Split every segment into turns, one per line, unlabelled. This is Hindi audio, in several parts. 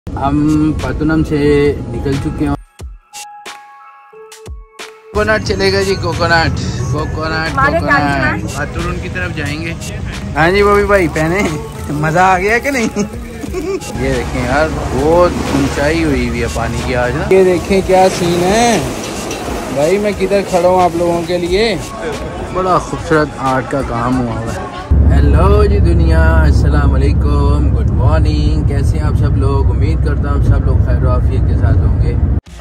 हम पातुनम से निकल चुके हैं। कोकोनट चलेगा जी, कोकोनट कोकोनट कोकोनट पातुन की तरफ जाएंगे। हाँ जी बॉबी भाई, पहने मजा आ गया कि नहीं? ये देखें यार, बहुत ऊंचाई हुई हुई है पानी की आज ना। ये देखें क्या सीन है भाई, मैं किधर खड़ा हूँ आप लोगों के लिए। बड़ा खूबसूरत आर्ट का काम हुआ है। हेलो जी दुनिया, अस्सलाम वालेकुम, गुड मॉर्निंग। कैसे हैं आप सब लोग? उम्मीद करता हूँ सब लोग खैर आफियत के साथ होंगे।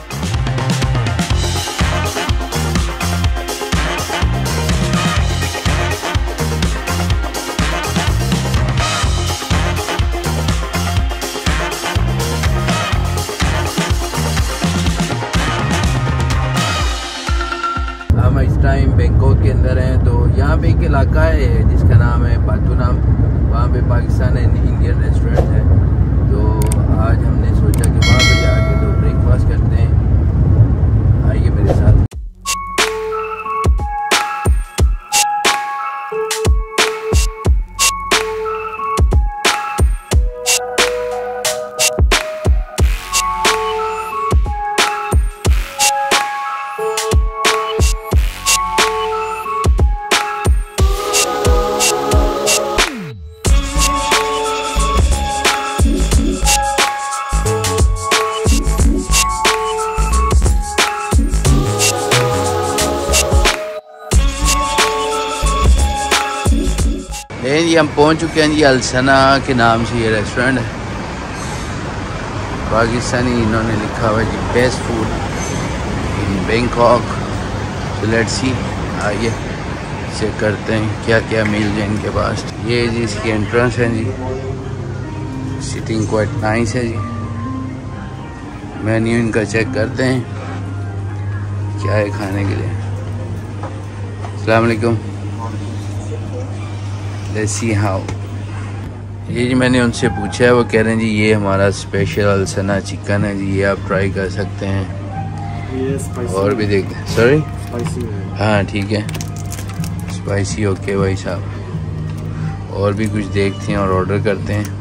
हम इस टाइम बैंकॉक के अंदर हैं। तो यहाँ पे एक इलाका है जिसका नाम है पातुनम। वहाँ पे पाकिस्तान एंड इंडियन रेस्टोरेंट है। तो आज हमने सोचा कि वहाँ पे जाके तो ब्रेकफास्ट करते हैं। आइए मेरे साथ। जी हम पहुंच चुके हैं जी, अलसना के नाम से ये रेस्टोरेंट है। पाकिस्तानी इन्होंने लिखा हुआ जी, बेस्ट फूड इन बैंकॉक। तो लेट्स सी, आइए चेक करते हैं क्या क्या मील है इनके पास। ये जी इसकी एंट्रेंस है जी, सिटिंग क्वाइट नाइस है जी। मेन्यू इनका चेक करते हैं क्या है खाने के लिए। अस्सलाम वालेकुम। Let's see how. ये जी मैंने उनसे पूछा है, वो कह रहे हैं जी ये हमारा स्पेशल अलसना चिकन है जी, ये आप ट्राई कर सकते हैं। ये और भी देखते हैं। सॉरी, हाँ ठीक है, स्पाइसी ओके भाई साहब। और भी कुछ देखते हैं और ऑर्डर करते हैं।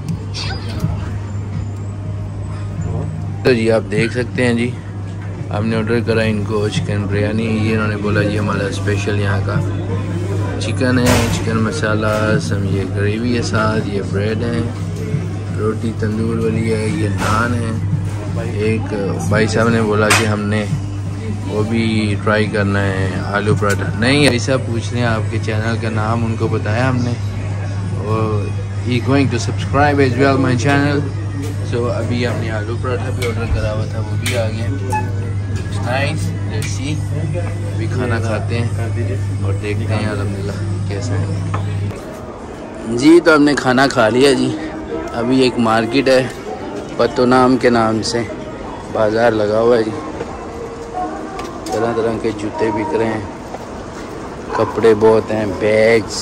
तो जी आप देख सकते हैं जी, हमने ऑर्डर करा इनको चिकन बिरयानी। ये इन्होंने बोला जी हमारा स्पेशल यहाँ का चिकन है, चिकन मसाला, सम ये ग्रेवी है, साथ ये ब्रेड है, रोटी तंदूर वाली है, ये नान है। एक भाई साहब ने बोला कि हमने वो भी ट्राई करना है, आलू पराठा। नहीं ऐसा पूछ रहे हैं आपके चैनल का नाम, उनको बताया हमने। और he going to subscribe as well my channel. So अभी हमने आलू पराठा भी ऑर्डर करा हुआ था, वो भी आ गया। Nice, let's see. अभी खाना खाते हैं और देखते हैं अल्हम्दुलिल्लाह कैसा है जी। तो हमने खाना खा लिया जी। अभी एक मार्केट है पातुनम के नाम से, बाज़ार लगा हुआ है जी। तरह तरह के जूते बिक रहे हैं, कपड़े बहुत हैं, बैग्स।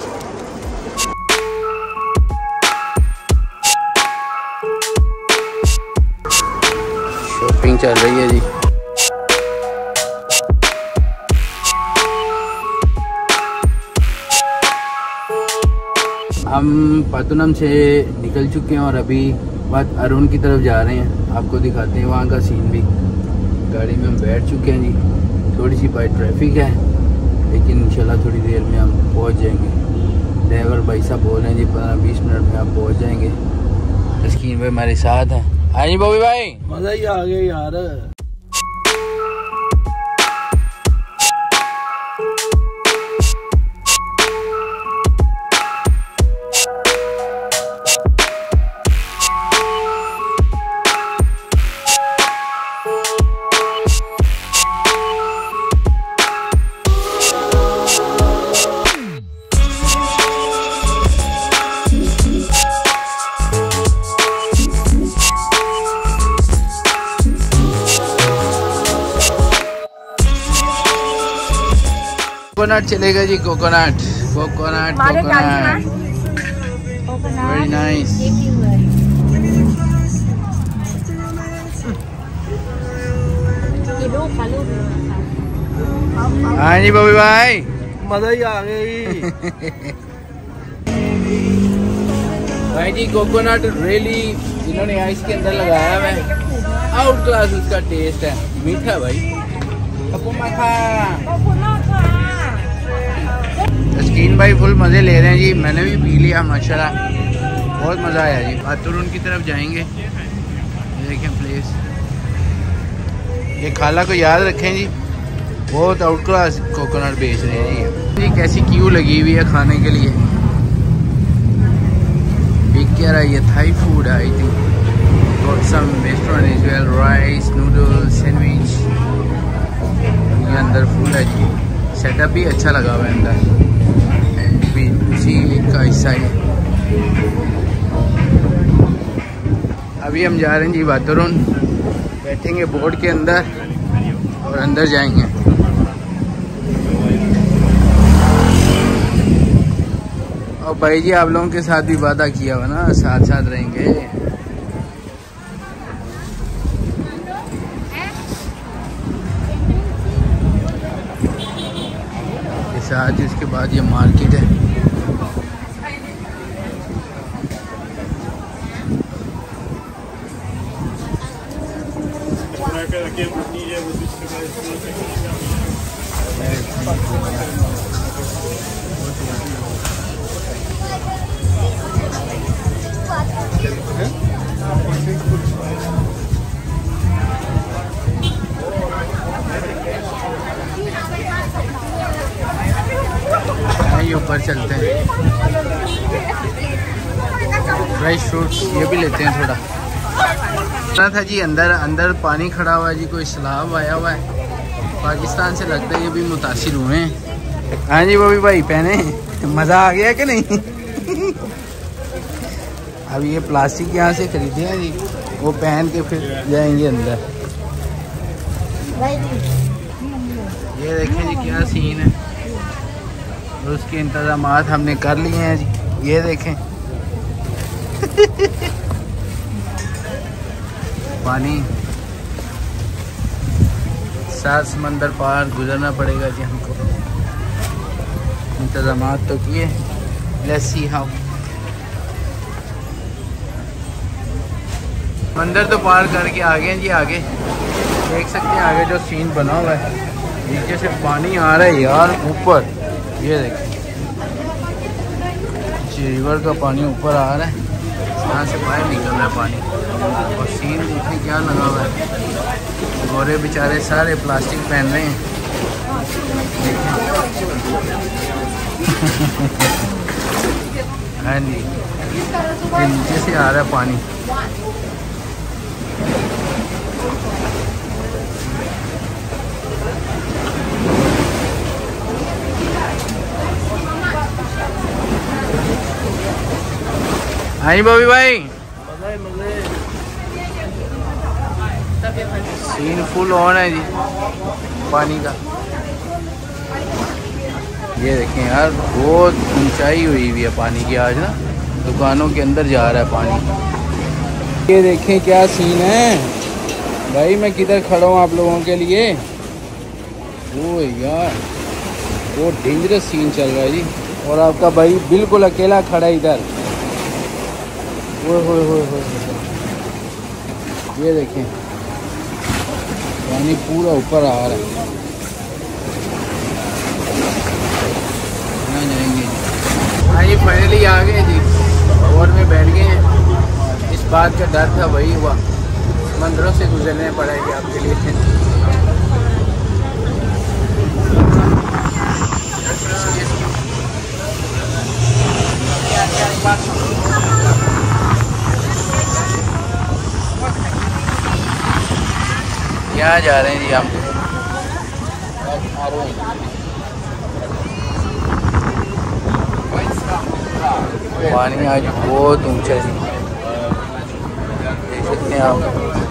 शॉपिंग चल रही है जी। हम पातुनम से निकल चुके हैं और अभी बात अरुण की तरफ जा रहे हैं। आपको दिखाते हैं वहाँ का सीन भी। गाड़ी में हम बैठ चुके हैं जी। थोड़ी सी बाइक ट्रैफिक है, लेकिन इंशाल्लाह थोड़ी देर में हम पहुँच जाएंगे। ड्राइवर भाई साहब बोल रहे हैं जी 15-20 मिनट में आप पहुँच जाएंगे। स्क्रीन पे हमारे साथ हैं। हाँ जी बॉबी भाई, मज़ा ही आ गया यार। कोकोनट चलेगा जी, coconut coconut coconut. Very nice. हाँ जी बॉबी भाई, मजा ही आ गई। भाई जी कोकोनट रियली इन्होंने आइस के अंदर लगाया हुआ है, आउट क्लास उसका टेस्ट है, मीठा भाई। तस्कीन भाई फुल मज़े ले रहे हैं जी, मैंने भी पी लिया माशाल्लाह, बहुत मज़ा आया जी। बातुरुन की तरफ जाएंगे, ये देखें प्लेस, ये खाला को याद रखें जी, बहुत आउट क्लास कोकोनट बेच रहे हैं जी। कैसी क्यू लगी हुई है खाने के लिए, बिक क्या रहा है ये थाई फूड है I think, got some restaurant is well, rice noodles sandwich, ये अंदर फूड है जी, सेटअप भी अच्छा लगा हुआ है अंदर, भी उसी का हिस्सा है। अभी हम जा रहे हैं जी बातुरुन, बैठेंगे बोर्ड के अंदर और अंदर जाएंगे। और भाई जी आप लोगों के साथ भी वादा किया हुआ ना, साथ साथ रहेंगे। के साथ इसके बाद ये मार्केट है, ऊपर चलते हैं, फ्रेश फ्रूट्स ये भी लेते हैं थोड़ा। ना था जी अंदर पानी खड़ा हुआ है जी, कोई सैलाब आया हुआ है पाकिस्तान से, लगता है ये भी मुतासिर हुए हैं। हाँ जी वो भी भाई पहने, मज़ा आ गया कि नहीं? अब ये प्लास्टिक यहाँ से खरीदे हैं जी, वो पहन के फिर जाएंगे अंदर। ये देखें जी क्या सीन है, और उसके इंतजामात हमने कर लिए हैं जी, ये देखें। पानी सात समंदर पार गुजरना पड़ेगा जी हमको, इंतजामात तो किए। Let's see how. मंदिर तो पार करके आगे हैं जी, आगे देख सकते हैं आगे जो सीन बना हुआ है, नीचे से पानी आ रहा है यार ऊपर, ये देखें रिवर का पानी ऊपर आ रहा है, यहाँ से बाहर निकल रहा है पानी, और सीन देखने क्या लगा हुआ है, गोरे बेचारे सारे प्लास्टिक पहन रहे हैं हाँ जी, नीचे से आ रहा है पानी। हाँ जी बॉबी भाई, सीन फुल ऑन है जी पानी का, ये देखें यार बहुत ऊंचाई हुई हुई है पानी की आज ना, दुकानों के अंदर जा रहा है पानी। ये देखें क्या सीन है भाई, मैं किधर खड़ा हूँ आप लोगों के लिए, वो यार वो डेंजरस सीन चल रहा है जी, और आपका भाई बिल्कुल अकेला खड़ा इधर। ये देखें पानी पूरा ऊपर आ रहा है, जाएंगे हाँ ये फाइनली आ गए जी, और में बैठ गए हैं। इस बात का डर था वही हुआ, मंदिरों से गुजरने पड़ेंगे आपके लिए। यहाँ जा रहे हैं जी हम, पानी आज बहुत ऊंचा है, देख सकते हैं आप।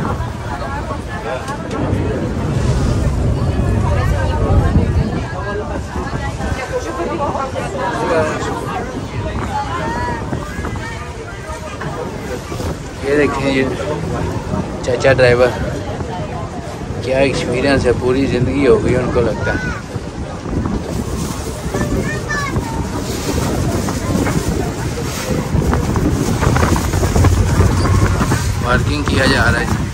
ये देखें ये चाचा ड्राइवर, क्या एक्सपीरियंस है, पूरी ज़िंदगी हो गई उनको लगता है। पार्किंग किया जा रहा है।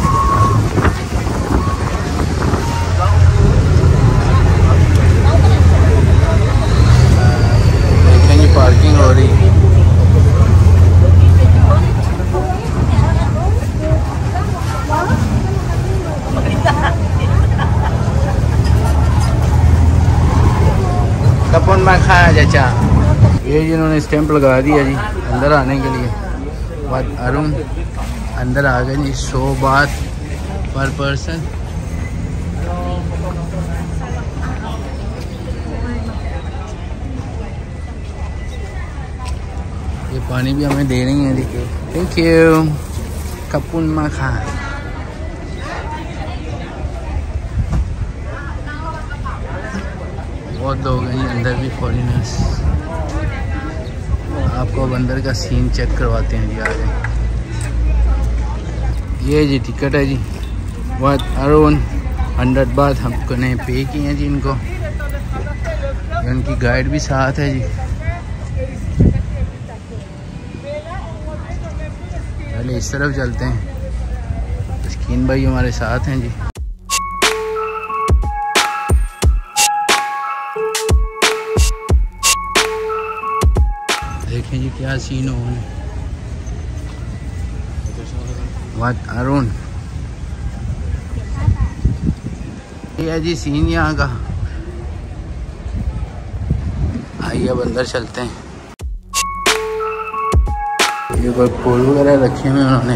देखें जी पार्किंग हो रही है। कपून में खाया चाचा, ये जिन्होंने स्टैंप लगा दिया जी अंदर आने के लिए। बाद अरुण अंदर आ गए जी। 100 बात पर पर्सन। ये पानी भी हमें दे रही है जी। Thank you. कपून में खा। बहुत लोग हैं अंदर भी फॉरेनर्स। आपको अब अंदर का सीन चेक करवाते हैं जी। आ गए। ये जी टिकट है जी। बहुत अराउंड 100 बात हमने पे किए हैं जी इनको। उनकी गाइड भी साथ है जी। पहले इस तरफ चलते हैं। स्किन भाई हमारे साथ हैं जी। देखें जी क्या सीन हो। वाट अरुण ये है जी सीन यहाँ का। आइए अब अंदर चलते हैं। ये कोई फूल वगैरह रखे हुए उन्होंने।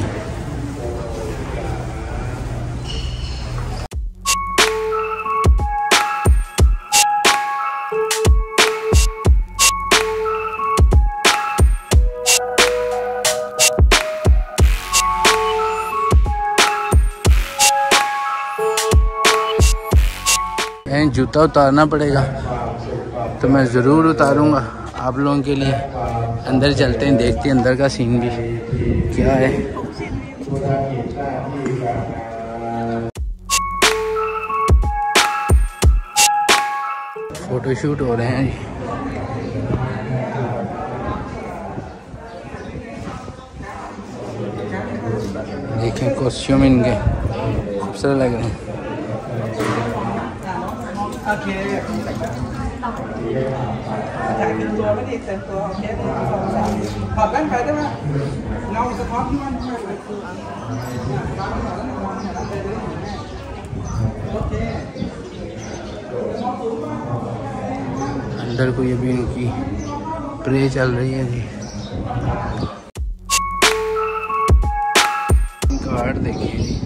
जूता उतारना पड़ेगा तो मैं ज़रूर उतारूंगा आप लोगों के लिए। अंदर चलते हैं, देखते हैं अंदर का सीन भी क्या है। फोटोशूट हो रहे हैं जी। देखें कॉस्ट्यूम इनके खूबसूरत लग रहे हैं। अंदर को ये भी इनकी प्रे चल रही है जी। कार्ड देखिए जी।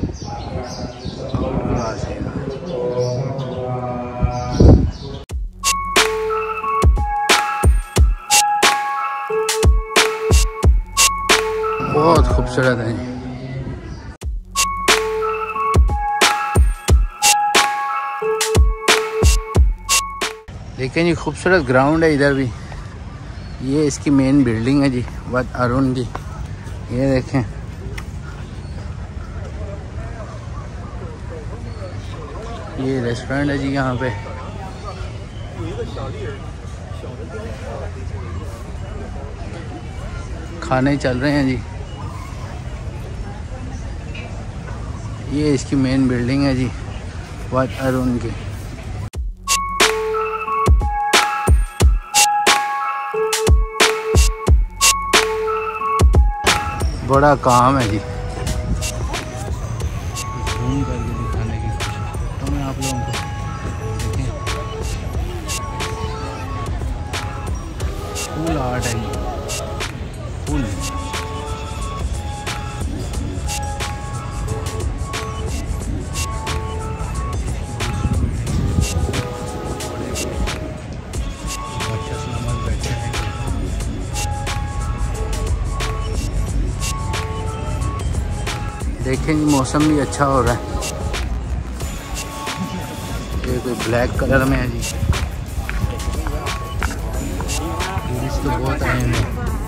बहुत खूबसूरत है। देखें जी खूबसूरत ग्राउंड है इधर भी। ये इसकी मेन बिल्डिंग है जी। वाट अरुण जी ये देखें। ये रेस्टोरेंट है जी। यहाँ पे खाने चल रहे हैं जी। ये इसकी मेन बिल्डिंग है जी वाट अरुण की। बड़ा काम है जी। घूम करके दिखाने की कोशिश तो मैं आप लोगों को देखें। फुल आर्ट है जी। फुल देखें जी मौसम भी अच्छा हो रहा है। ये कोई ब्लैक कलर में है जी। टूरिस्ट तो बहुत आए हैं।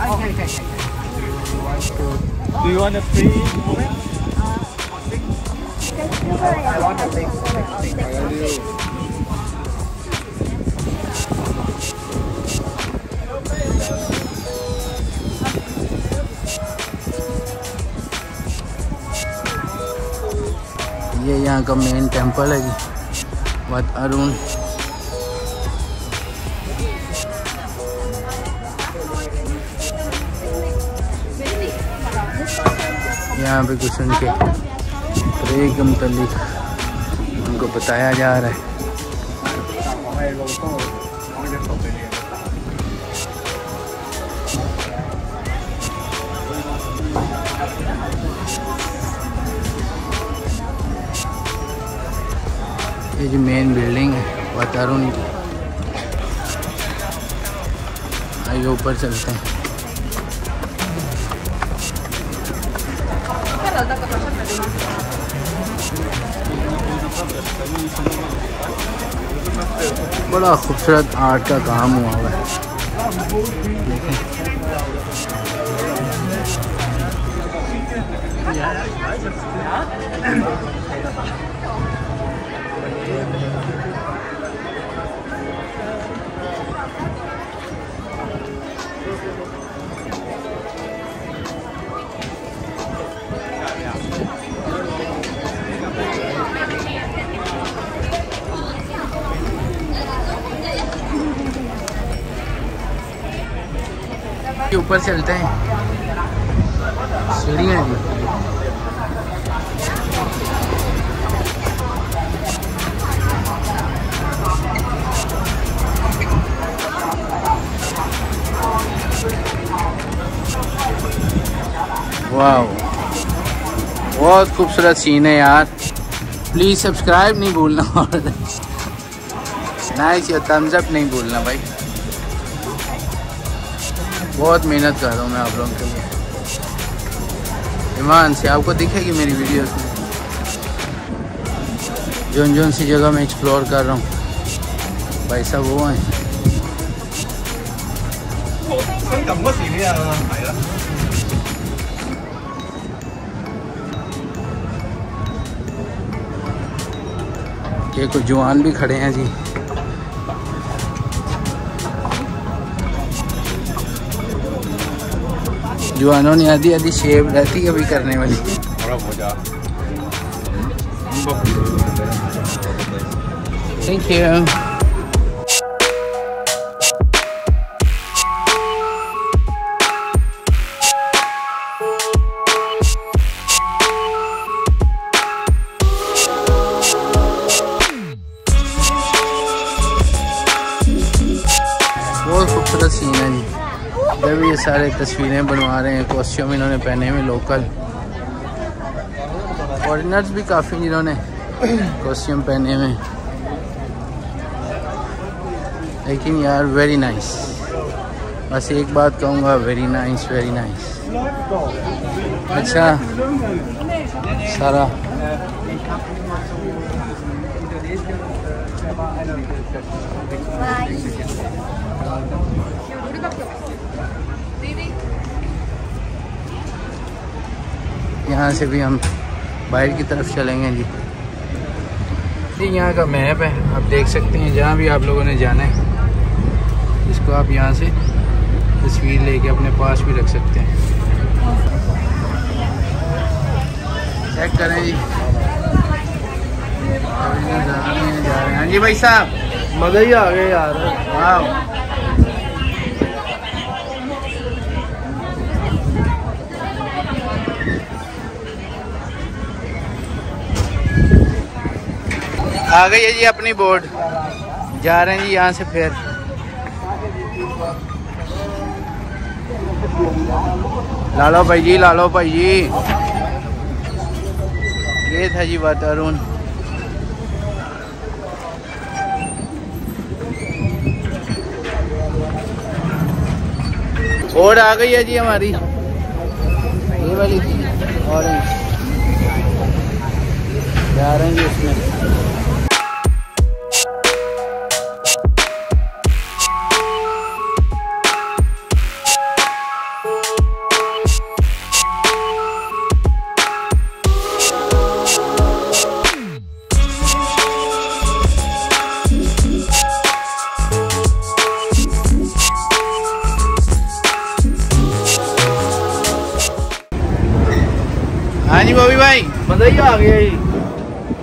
Do you want a free moment? I want a big.
ये यहाँ का मेन टेंपल है जी, wat Arun। यहाँ पे कुछ उनके प्रे के मुतालिक उनको बताया जा रहा है। ये जो मेन बिल्डिंग है wat Arun की, आइए ऊपर चलते हैं। बड़ा खूबसूरत आर्ट का काम हुआ है, देखें। ऊपर चलते हैं, सीढ़ियाँ जी। वाह, बहुत खूबसूरत सीन है यार। प्लीज़ सब्सक्राइब नहीं भूलना और नाइस या थम्स अप नहीं भूलना भाई। बहुत मेहनत कर रहा हूँ मैं आप लोगों के लिए। ईमान से आपको दिखेगी मेरी वीडियोस में जोन सी जगह मैं एक्सप्लोर कर रहा हूँ भाई साहब। वो हैं ये कुछ जवान भी खड़े हैं जी। जवानों ने आधी आधी शेप रहती है अभी करने वाली। Thank you. बहुत खूबसूरत सीन है जी। जब ये सारे तस्वीरें बनवा रहे हैं, कॉस्ट्यूम इन्होंने पहने हुए लोकल, फॉरेनर्स भी काफ़ी जिन्होंने कॉस्ट्यूम पहने हुए, लेकिन यार वेरी नाइस। बस एक बात कहूँगा, वेरी नाइस, वेरी नाइस। अच्छा सारा यहाँ से भी हम बाहर की तरफ चलेंगे जी। ये यहाँ का मैप है, आप देख सकते हैं। जहाँ भी आप लोगों ने जाना है, इसको आप यहाँ से तस्वीर लेके अपने पास भी रख सकते हैं। चेक करें जी, जा रहे हैं जी भाई साहब।
मजा ही आ गया यार।
वाह, आ गई है जी अपनी बोट। जा रहे हैं जी यहाँ से फिर। लालो भाई जी, लालो भाई जी। ये था जी wat Arun। और आ गई है जी हमारी ये वाली ऑरेंज। जा रहे हैं जी इसमें। हाँ जी बॉबी भाई,
मजा ही आ गया।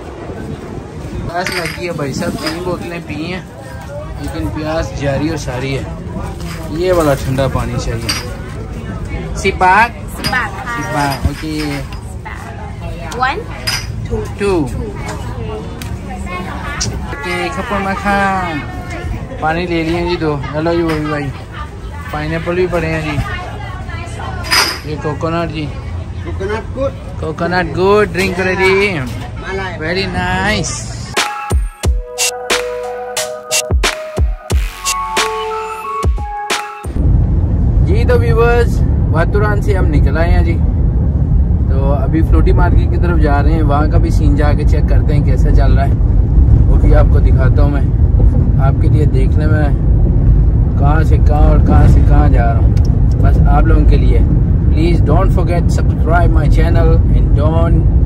प्यास लगी है भाई साहब, 3 बोतलें पी हैं लेकिन प्यास जारी और सारी है। ये वाला ठंडा पानी चाहिए। सिपाक ओके
1
2 ओके खप्पर मखान पानी ले लिए जी 2। हेलो जी वो भी भाई, पाइनएप्पल भी पड़े हैं जी। ये कोकोनट जी, coconut good drink ready, very nice. जी तो व्यूवर्स वातुरान से हम निकल आए हैं जी, तो अभी फ्लोटी मार्केट की तरफ जा रहे हैं। वहाँ का भी सीन जाके चेक करते हैं कैसा चल रहा है, वो भी आपको दिखाता हूँ मैं आपके लिए देखने में कहाँ से कहाँ और कहाँ से कहाँ जा रहा हूँ, बस आप लोगों के लिए। Please don't forget subscribe my channel and don't